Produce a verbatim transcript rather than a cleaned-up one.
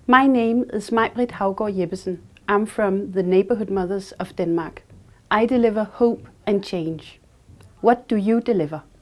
My name is Mai-Britt Haugaard Jeppesen. I'm from the Neighbourhood Mothers of Denmark. I deliver hope and change. What do you deliver?